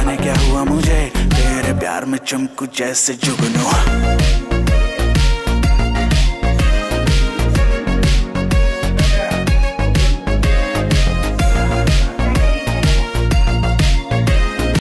जाने क्या हुआ मुझे, तेरे प्यार में चमकू जैसे जुगनू।